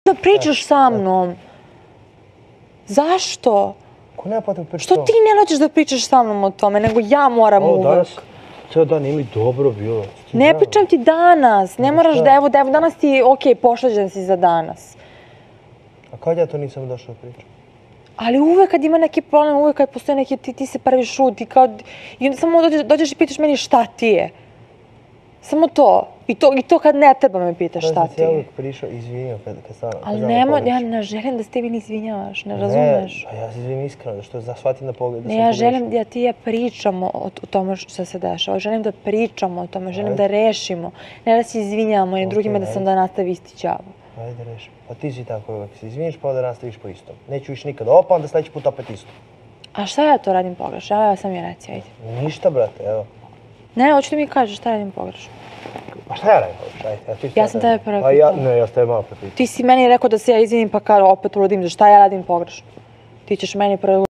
da pričaš sa mnom? Zašto? Ko nema potrebe pričati Što ti ne hoćeš da pričaš sa mnom o tome, nego ja moram uvek? Danas, ceo dan nije mi dobro bilo. Ne pričam ti danas, ne moraš da, evo danas ti, okej, pošađen si za danas. A kad ja to nisam došao da pričam? Ali uvek kad ima neki problem, uvek kad postoje neki, ti se prvi šuti, i onda samo dođeš i pitaš meni šta ti je. Samo to. I to kad ne treba me pitaš šta ti je. Ja uvijek prišao i izvinjam kad sam ali ja ne želim da se tebi ne izvinjavaš, ne razumeš? Ne, ja se izvinim iskreno, što shvatim na pogled da sam ne, ja želim da ti ja pričamo o tome što se dešava. Želim da pričamo o tome, želim da rešimo. Ne da se izvinjavamo i drugima da sam da nastavi isti đavo. Ajde rešimo. Pa ti si tako uvijek se izviniš pa onda nastaviš po istom. Neću više nikada opa, onda sljedeći put opet isto. A šta ja to radim pogrešno? Evo ja sam je reci, ajde. Ništa, brate, evo. Ne, hoću da mi kažeš šta radim pogrešno. Pa šta ja radim pogrešno? Ja sam tebe prvo pitala. Ne, ja sam tebe malo prepitala. Ti si meni rekao da se ja izvinim pa opet uradim, da šta ja radim pogrešno. Ti ćeš meni prvo